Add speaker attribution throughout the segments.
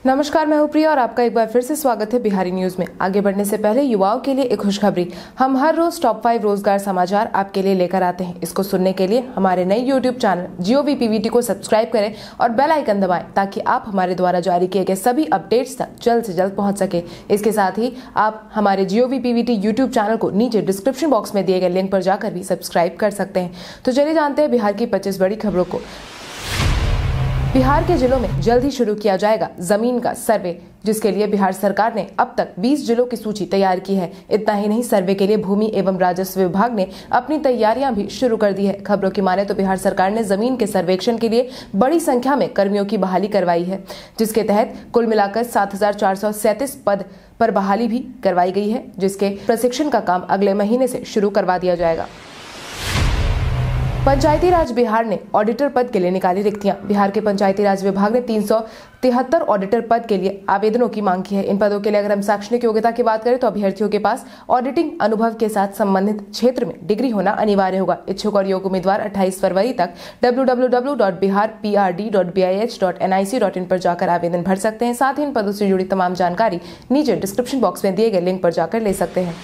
Speaker 1: नमस्कार, मैं हूं प्रिया और आपका एक बार फिर से स्वागत है बिहारी न्यूज में। आगे बढ़ने से पहले युवाओं के लिए एक खुशखबरी। हम हर रोज टॉप 5 रोजगार समाचार आपके लिए लेकर आते हैं। इसको सुनने के लिए हमारे नए यूट्यूब चैनल GOVPVT को सब्सक्राइब करें और बेल आइकन दबाएं ताकि आप हमारे द्वारा जारी किए गए सभी अपडेट्स तक जल्द से जल्द पहुंच सके। इसके साथ ही आप हमारे GOVPVT यूट्यूब चैनल को नीचे डिस्क्रिप्शन बॉक्स में दिए गए लिंक पर जाकर भी सब्सक्राइब कर सकते हैं। तो चलिए जानते हैं बिहार की 25 बड़ी खबरों को। बिहार के जिलों में जल्द ही शुरू किया जाएगा जमीन का सर्वे, जिसके लिए बिहार सरकार ने अब तक 20 जिलों की सूची तैयार की है। इतना ही नहीं, सर्वे के लिए भूमि एवं राजस्व विभाग ने अपनी तैयारियां भी शुरू कर दी है। खबरों की माने तो बिहार सरकार ने जमीन के सर्वेक्षण के लिए बड़ी संख्या में कर्मियों की बहाली करवाई है, जिसके तहत कुल मिलाकर 7,437 पद पर बहाली भी करवाई गई है, जिसके प्रशिक्षण का काम अगले महीने से शुरू करवा दिया जाएगा। पंचायती राज बिहार ने ऑडिटर पद के लिए निकाली रिक्तियां। बिहार के पंचायती राज विभाग ने 373 ऑडिटर पद के लिए आवेदनों की मांग की है। इन पदों के लिए अगर हम शैक्षणिक योग्यता की बात करें तो अभ्यर्थियों के पास ऑडिटिंग अनुभव के साथ संबंधित क्षेत्र में डिग्री होना अनिवार्य होगा। इच्छुक और योग्य उम्मीदवार 28 फरवरी तक www.biharprd.bih.nic.in पर जाकर आवेदन भर सकते हैं। साथ ही इन पदों से जुड़ी तमाम जानकारी नीचे डिस्क्रिप्शन बॉक्स में दिए गए लिंक पर जाकर ले सकते हैं।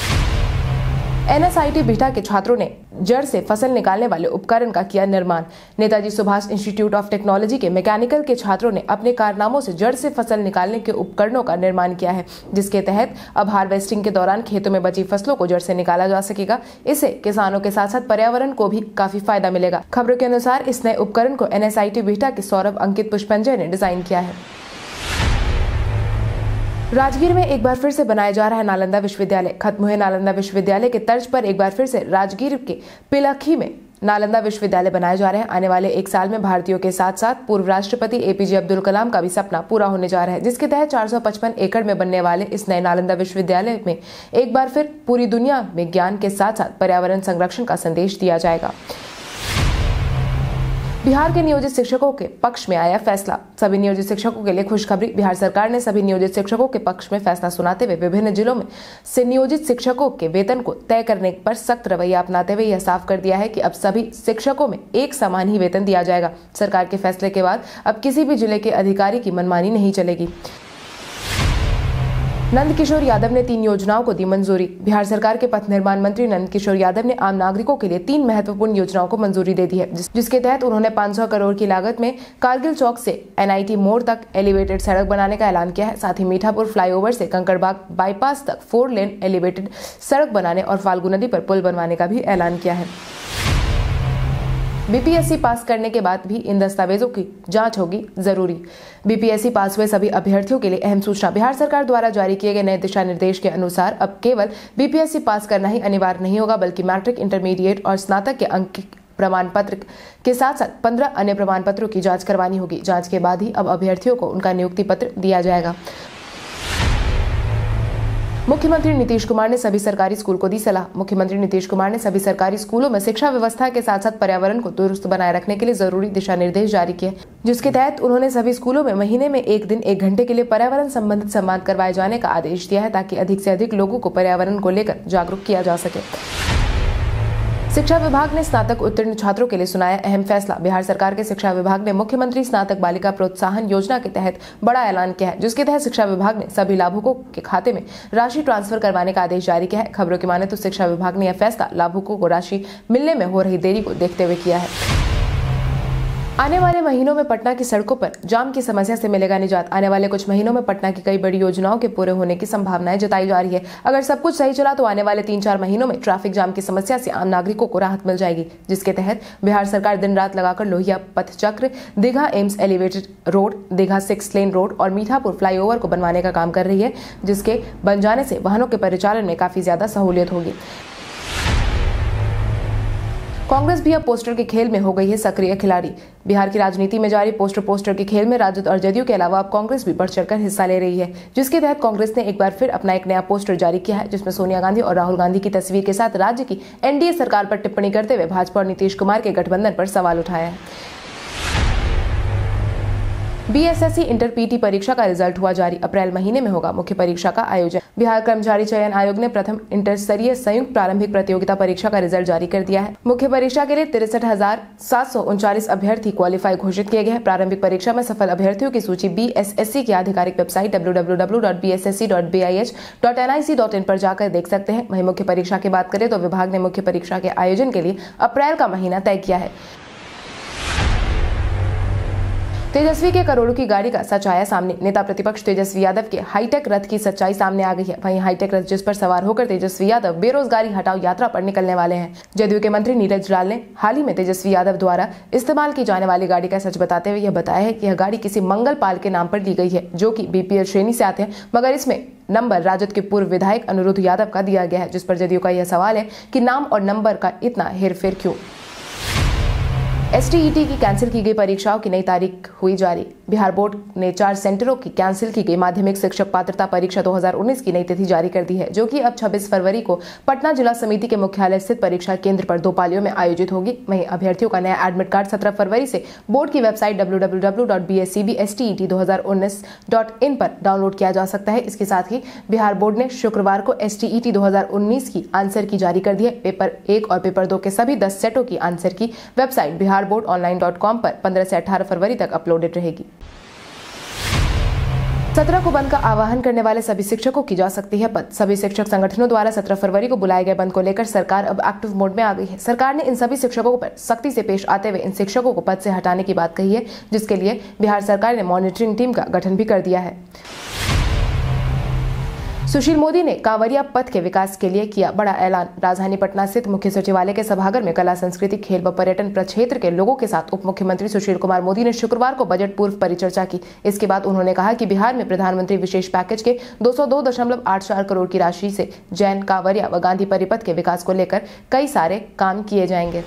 Speaker 1: NSIT बिहटा के छात्रों ने जड़ से फसल निकालने वाले उपकरण का किया निर्माण। Netaji Subhas institute of technology के मैकेनिकल के छात्रों ने अपने कारनामों से जड़ से फसल निकालने के उपकरणों का निर्माण किया है, जिसके तहत अब हार्वेस्टिंग के दौरान खेतों में बची फसलों को जड़ से निकाला जा सकेगा। इससे किसानों के साथ साथ पर्यावरण को भी काफी फायदा मिलेगा। खबरों के अनुसार इस नए उपकरण को NSIT बिहटा के सौरभ अंकित पुष्पंजय ने डिजाइन किया है। राजगीर में एक बार फिर से बनाया जा रहा है नालंदा विश्वविद्यालय। खत्म हुए नालंदा विश्वविद्यालय के तर्ज पर एक बार फिर से राजगीर के पिलखी में नालंदा विश्वविद्यालय बनाए जा रहे हैं। आने वाले एक साल में भारतीयों के साथ साथ पूर्व राष्ट्रपति APJ अब्दुल कलाम का भी सपना पूरा होने जा रहा है, जिसके तहत 455 एकड़ में बनने वाले इस नए नालंदा विश्वविद्यालय में एक बार फिर पूरी दुनिया में ज्ञान के साथ साथ पर्यावरण संरक्षण का संदेश दिया जाएगा। बिहार के नियोजित शिक्षकों के पक्ष में आया फैसला। सभी नियोजित शिक्षकों के लिए खुशखबरी। बिहार सरकार ने सभी नियोजित शिक्षकों के पक्ष में फैसला सुनाते हुए विभिन्न जिलों में से नियोजित शिक्षकों के वेतन को तय करने पर सख्त रवैया अपनाते हुए यह साफ कर दिया है कि अब सभी शिक्षकों में एक समान ही वेतन दिया जाएगा। सरकार के फैसले के बाद अब किसी भी जिले के अधिकारी की मनमानी नहीं चलेगी। नंद किशोर यादव ने 3 योजनाओं को दी मंजूरी। बिहार सरकार के पथ निर्माण मंत्री नंद किशोर यादव ने आम नागरिकों के लिए 3 महत्वपूर्ण योजनाओं को मंजूरी दे दी है, जिसके तहत उन्होंने 500 करोड़ की लागत में कारगिल चौक से NIT मोड़ तक एलिवेटेड सड़क बनाने का ऐलान किया है। साथ ही मीठापुर फ्लाईओवर से कंकड़बाग बाईपास तक 4 लेन एलिवेटेड सड़क बनाने और फाल्गु नदी पर पुल बनवाने का भी ऐलान किया है। Bpsc पास करने के बाद भी इन दस्तावेजों की जांच होगी जरूरी। Bpsc पास हुए सभी अभ्यर्थियों के लिए अहम सूचना। बिहार सरकार द्वारा जारी किए गए नए दिशा निर्देश के अनुसार अब केवल Bpsc पास करना ही अनिवार्य नहीं होगा, बल्कि मैट्रिक, इंटरमीडिएट और स्नातक के अंक प्रमाण पत्र के साथ साथ 15 अन्य प्रमाण पत्रों की जाँच करवानी होगी। जाँच के बाद ही अब अभ्यर्थियों को उनका नियुक्ति पत्र दिया जाएगा। मुख्यमंत्री नीतीश कुमार ने सभी सरकारी स्कूल को दी सलाह। मुख्यमंत्री नीतीश कुमार ने सभी सरकारी स्कूलों में शिक्षा व्यवस्था के साथ साथ पर्यावरण को दुरुस्त बनाए रखने के लिए जरूरी दिशा निर्देश जारी किए, जिसके तहत उन्होंने सभी स्कूलों में महीने में एक दिन 1 घंटे के लिए पर्यावरण संबंधित संवाद करवाए जाने का आदेश दिया है, ताकि अधिक से अधिक लोगों को पर्यावरण को लेकर जागरूक किया जा सके। शिक्षा विभाग ने स्नातक उत्तीर्ण छात्रों के लिए सुनाया अहम फैसला। बिहार सरकार के शिक्षा विभाग ने मुख्यमंत्री स्नातक बालिका प्रोत्साहन योजना के तहत बड़ा ऐलान किया है, जिसके तहत शिक्षा विभाग ने सभी लाभुकों के खाते में राशि ट्रांसफर करवाने का आदेश जारी किया है। खबरों की माने तो शिक्षा विभाग ने यह फैसला लाभुकों को राशि मिलने में हो रही देरी को देखते हुए किया है। आने वाले महीनों में पटना की सड़कों पर जाम की समस्या से मिलेगा निजात। आने वाले कुछ महीनों में पटना की कई बड़ी योजनाओं के पूरे होने की संभावनाएं जताई जा रही है। अगर सब कुछ सही चला तो आने वाले 3-4 महीनों में ट्रैफिक जाम की समस्या से आम नागरिकों को राहत मिल जाएगी, जिसके तहत बिहार सरकार दिन रात लगाकर Lohia Path Chakra, Digha AIIMS elevated road, Digha 6 lane road और मीठापुर फ्लाईओवर को बनवाने का काम कर रही है, जिसके बन जाने से वाहनों के परिचालन में काफी ज्यादा सहूलियत होगी। कांग्रेस भी अब पोस्टर के खेल में हो गई है सक्रिय खिलाड़ी। बिहार की राजनीति में जारी पोस्टर के खेल में राजद और जदयू के अलावा अब कांग्रेस भी बढ़ चढ़कर हिस्सा ले रही है, जिसके तहत कांग्रेस ने एक बार फिर अपना एक नया पोस्टर जारी किया है, जिसमें सोनिया गांधी और राहुल गांधी की तस्वीर के साथ राज्य की NDA सरकार पर टिप्पणी करते हुए भाजपा और नीतीश कुमार के गठबंधन पर सवाल उठाया है। Bssc इंटर PT परीक्षा का रिजल्ट हुआ जारी। अप्रैल महीने में होगा मुख्य परीक्षा का आयोजन। बिहार कर्मचारी चयन आयोग ने प्रथम इंटरस्तरीय संयुक्त प्रारंभिक प्रतियोगिता परीक्षा का रिजल्ट जारी कर दिया है। मुख्य परीक्षा के लिए 63,739 अभ्यर्थी क्वालिफाई घोषित किए गए हैं। प्रारंभिक परीक्षा में सफल अभ्यर्थियों की सूची Bssc की आधिकारिक वेबसाइट www.bssc.nic.in पर जाकर देख सकते हैं। वहीं मुख्य परीक्षा की बात करें तो विभाग ने मुख्य परीक्षा के आयोजन के लिए अप्रैल का महीना तय किया है। तेजस्वी के करोड़ों की गाड़ी का सच आया सामने। नेता प्रतिपक्ष तेजस्वी यादव के हाईटेक रथ की सच्चाई सामने आ गई है। वहीं हाईटेक रथ जिस पर सवार होकर तेजस्वी यादव बेरोजगारी हटाओ यात्रा पर निकलने वाले हैं। जदयू के मंत्री नीरज लाल ने हाल ही में तेजस्वी यादव द्वारा इस्तेमाल की जाने वाली गाड़ी का सच बताते हुए यह बताया है कि यह गाड़ी किसी मंगल पाल के नाम पर ली गई है, जो कि BPL श्रेणी से आते हैं, मगर इसमें नंबर राजद के पूर्व विधायक अनुरुद्ध यादव का दिया गया है, जिस पर जदयू का यह सवाल है कि नाम और नंबर का इतना हेरफेर क्यों। STET की कैंसिल की गई परीक्षाओं की नई तारीख हुई जारी। बिहार बोर्ड ने 4 सेंटरों की कैंसिल की गई माध्यमिक शिक्षक पात्रता परीक्षा 2019 की नई तिथि जारी कर दी है, जो कि अब 26 फरवरी को पटना जिला समिति के मुख्यालय स्थित परीक्षा केंद्र पर 2 पालियों में आयोजित होगी। वहीं अभ्यर्थियों का नया एडमिट कार्ड 17 फरवरी से बोर्ड की वेबसाइट www.bscb.stet2019.in पर डाउनलोड किया जा सकता है। इसके साथ ही बिहार बोर्ड ने शुक्रवार को STET 2019 की आंसर की जारी कर दी है। पेपर 1 और पेपर 2 के सभी 10 सेटों की आंसर की वेबसाइट biharboardonline.com पर 15 से 18 फरवरी तक अपलोडेड रहेगी। 17 को बंद का आह्वान करने वाले सभी शिक्षकों की जा सकती है पद। सभी शिक्षक संगठनों द्वारा 17 फरवरी को बुलाए गए बंद को लेकर सरकार अब एक्टिव मोड में आ गई है। सरकार ने इन सभी शिक्षकों पर सख्ती से पेश आते हुए इन शिक्षकों को पद से हटाने की बात कही है, जिसके लिए बिहार सरकार ने मॉनिटरिंग टीम का गठन भी कर दिया है। सुशील मोदी ने कांवरिया पथ के विकास के लिए किया बड़ा ऐलान। राजधानी पटना स्थित मुख्य सचिवालय के सभागार में कला, संस्कृति, खेल व पर्यटन प्रक्षेत्र के लोगों के साथ उप मुख्यमंत्री सुशील कुमार मोदी ने शुक्रवार को बजट पूर्व परिचर्चा की। इसके बाद उन्होंने कहा कि बिहार में प्रधानमंत्री विशेष पैकेज के 202.84 करोड़ की राशि से जैन, कांवरिया व गांधी परिपथ के विकास को लेकर कई सारे काम किए जाएंगे।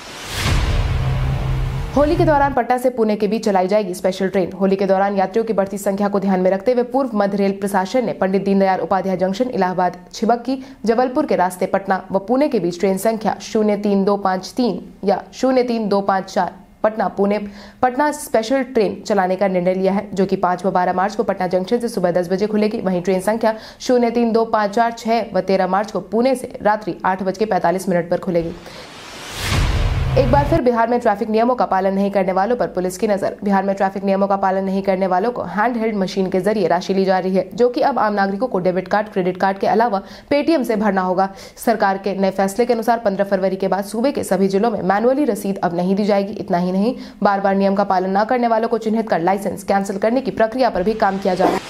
Speaker 1: होली के दौरान पटना से पुणे के बीच चलाई जाएगी स्पेशल ट्रेन। होली के दौरान यात्रियों की बढ़ती संख्या को ध्यान में रखते हुए पूर्व मध्य रेल प्रशासन ने पंडित दीनदयाल उपाध्याय जंक्शन, इलाहाबाद, छिबक्की, जबलपुर के रास्ते पटना व पुणे के बीच ट्रेन संख्या 03253 या 03254 पटना पुणे पटना स्पेशल ट्रेन चलाने का निर्णय लिया है, जो कि 5 व 12 मार्च को पटना जंक्शन से सुबह 10 बजे खुलेगी। वहीं ट्रेन संख्या 03254, 6 व 13 मार्च को पुणे से रात्रि 8:45 पर खुलेगी। एक बार फिर बिहार में ट्रैफिक नियमों का पालन नहीं करने वालों पर पुलिस की नजर। बिहार में ट्रैफिक नियमों का पालन नहीं करने वालों को हैंड हेल्ड मशीन के जरिए राशि ली जा रही है, जो कि अब आम नागरिकों को डेबिट कार्ड, क्रेडिट कार्ड के अलावा पेटीएम से भरना होगा। सरकार के नए फैसले के अनुसार 15 फरवरी के बाद सूबे के सभी जिलों में मैनुअली रसीद अब नहीं दी जाएगी। इतना ही नहीं, बार बार नियम का पालन न करने वालों को चिन्हित कर लाइसेंस कैंसिल करने की प्रक्रिया पर भी काम किया जा रहा है।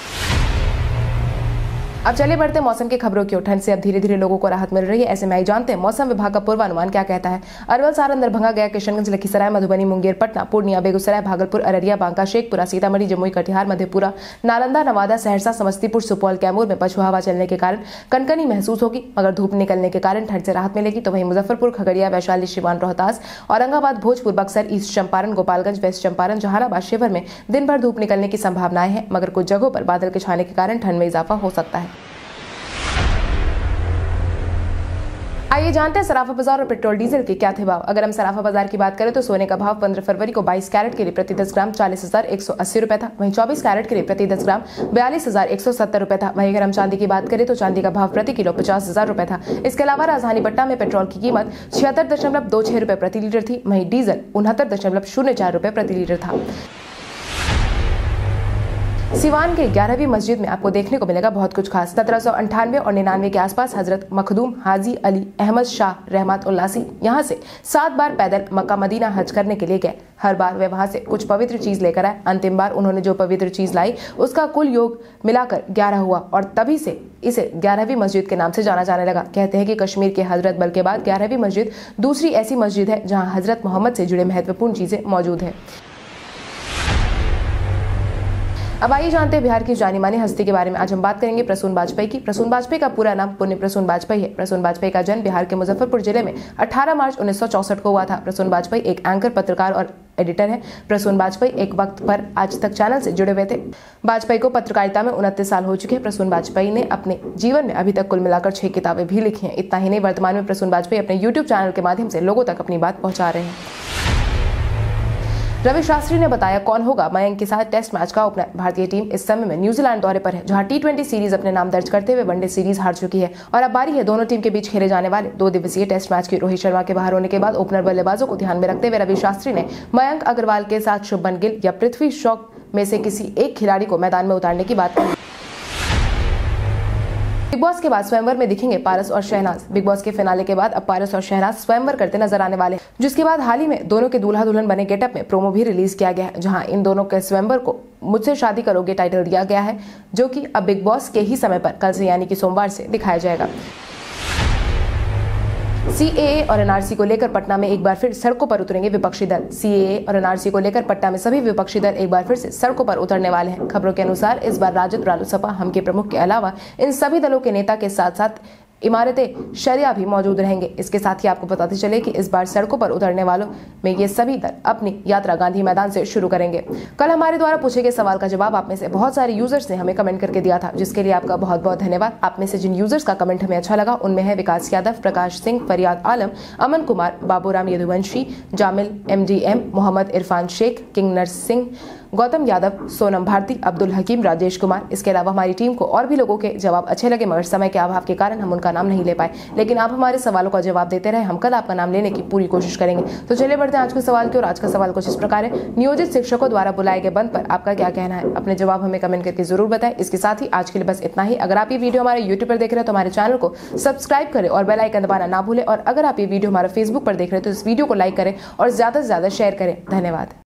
Speaker 1: अब चले बढ़ते मौसम की खबरों की ओर। ठंड से अब धीरे धीरे लोगों को राहत मिल रही है। ऐसे में आई जानते हैं मौसम विभाग का पूर्वानुमान क्या कहता है। अरवल, सारण, दरभंगा, गया, किशनगंज, लखीसराय, मधुबनी, मुंगेर, पटना, पूर्णिया, बेगूसराय, भागलपुर, अररिया, बांका, शेखपुरा, सीतामढ़ी, जमुई, कटिहार, मधेपुरा, नालंदा, नवादा, सहरसा, समस्तीपुर, सुपौल, कैमूर में पछुआ हवा चलने के कारण कनकनी महसूस होगी, मगर धूप निकलने के कारण ठंड से राहत मिलेगी। तो वहीं मुजफ्फरपुर, खगड़िया, वैशाली, सिवान, रोहतास, औरंगाबाद, भोजपुर, बक्सर, ईस्ट चंपारण, गोपालगंज, वेस्ट चंपारण, जहानाबाद, शिवहर में दिन भर धूप निकलने की संभावनाएं हैं, मगर कुछ जगहों पर बादल के छाने के कारण ठंड में इजाफा हो सकता है। आइए जानते हैं सराफा बाजार और पेट्रोल डीजल के क्या थे भाव। अगर हम सराफा बाजार की बात करें तो सोने का भाव 15 फरवरी को 22 कैरेट के लिए प्रति 10 ग्राम 40,180 रुपए था। वहीं 24 कैरेट के लिए प्रति 10 ग्राम 42,170 रुपए था। वहीं अगर हम चांदी की बात करें तो चांदी का भाव प्रति किलो 50,000 रुपए था। इसके अलावा राजधानी पटना में पेट्रोल की कीमत 76.26 रुपए प्रति लीटर थी। वहीं डीजल 69.04 रुपए प्रति लीटर था। सिवान के 11वीं मस्जिद में आपको देखने को मिलेगा बहुत कुछ खास। 1798 और 99 के आसपास हजरत मखदूम हाजी अली अहमद शाह रहमत उल्लासी यहाँ से 7 बार पैदल मक्का मदीना हज करने के लिए गए। हर बार वे वहां से कुछ पवित्र चीज लेकर आए। अंतिम बार उन्होंने जो पवित्र चीज लाई उसका कुल योग मिलाकर 11 हुआ और तभी से इसे 11वीं मस्जिद के नाम से जाना जाने लगा। कहते हैं कि कश्मीर के हजरत बल के बाद 11वीं मस्जिद दूसरी ऐसी मस्जिद है जहाँ हजरत मोहम्मद से जुड़े महत्वपूर्ण चीजें मौजूद है। अब आइए जानते हैं बिहार की जानी मानी हस्ती के बारे में। आज हम बात करेंगे प्रसून वाजपेयी की। प्रसून वाजपेयी का पूरा नाम पुण्य प्रसून वाजपेयी है। प्रसून वाजपेयी का जन्म बिहार के मुजफ्फरपुर जिले में 18 मार्च 1964 को हुआ था। प्रसून वाजपेयी एक एंकर, पत्रकार और एडिटर है। प्रसून वाजपेयी एक वक्त पर आज तक चैनल से जुड़े हुए थे। वाजपेयी को पत्रकारिता में 29 साल हो चुके हैं। प्रसून वाजपेयी ने अपने जीवन में अभी तक कुल मिलाकर 6 किताबें भी लिखी हैं। इतना ही नहीं, वर्तमान में प्रसून वाजपेयी अपने यूट्यूब चैनल के माध्यम से लोगों तक अपनी बात पहुंचा रहे हैं। रवि शास्त्री ने बताया कौन होगा मयंक के साथ टेस्ट मैच का ओपनर। भारतीय टीम इस समय में न्यूजीलैंड दौरे पर है, जहां T20 सीरीज अपने नाम दर्ज करते हुए वनडे सीरीज हार चुकी है और अब बारी है दोनों टीम के बीच खेले जाने वाले 2 दिवसीय टेस्ट मैच की। रोहित शर्मा के बाहर होने के बाद ओपनर बल्लेबाजों को ध्यान में रखते हुए रवि शास्त्री ने मयंक अग्रवाल के साथ शुभमन गिल या पृथ्वी शॉ में से किसी एक खिलाड़ी को मैदान में उतारने की बात कही। बिग बॉस के बाद स्वयंवर में दिखेंगे पारस और शहनाज। बिग बॉस के फिनाले के बाद अब पारस और शहनाज स्वयंवर करते नजर आने वाले हैं, जिसके बाद हाल ही में दोनों के दूल्हा दुल्हन बने गेटअप में प्रोमो भी रिलीज किया गया है, जहां इन दोनों के स्वयंवर को मुझसे शादी करोगे टाइटल दिया गया है, जो कि अब बिग बॉस के ही समय पर कल से यानी कि सोमवार से दिखाया जाएगा। CAA और NRC को लेकर पटना में एक बार फिर सड़कों पर उतरेंगे विपक्षी दल। CAA और NRC को लेकर पटना में सभी विपक्षी दल एक बार फिर से सड़कों पर उतरने वाले हैं। खबरों के अनुसार इस बार राजद, रालोसपा, हम के प्रमुख के अलावा इन सभी दलों के नेता के साथ साथ इमारतें शरिया भी मौजूद रहेंगे। इसके साथ ही आपको बताते चले कि इस बार सड़कों पर उतरने वालों में ये सभी दल अपनी यात्रा गांधी मैदान से शुरू करेंगे। कल हमारे द्वारा पूछे गए सवाल का जवाब आप में से बहुत सारे यूजर्स ने हमें कमेंट करके दिया था, जिसके लिए आपका बहुत बहुत धन्यवाद। आप में से जिन यूजर्स का कमेंट हमें अच्छा लगा उनमें है विकास यादव, प्रकाश सिंह, फरियाद आलम, अमन कुमार, बाबूराम यदुवंशी, जामिल MDM, मोहम्मद इरफान शेख, किंग नरसिंह, गौतम यादव, सोनम भारती, अब्दुल हकीम, राजेश कुमार। इसके अलावा हमारी टीम को और भी लोगों के जवाब अच्छे लगे, मगर समय के अभाव के कारण हम उनका नाम नहीं ले पाए, लेकिन आप हमारे सवालों का जवाब देते रहे। हम कल आपका नाम लेने की पूरी कोशिश करेंगे। तो चलिए बढ़ते हैं आज के सवाल की ओर। आज का सवाल कुछ इस प्रकार है, नियोजित शिक्षकों द्वारा बुलाए गए बंद पर आपका क्या कहना है? अपने जवाब हमें कमेंट करके जरूर बताएं। इसके साथ ही आज के लिए बस इतना ही। अगर आप ये वीडियो हमारे YouTube पर देख रहे हैं तो हमारे चैनल को सब्सक्राइब करें और बेल आइकन दबाना ना भूलें, और अगर आप ये वीडियो हमारे Facebook पर देख रहे हैं तो इस वीडियो को लाइक करें और ज्यादा से ज्यादा शेयर करें। धन्यवाद।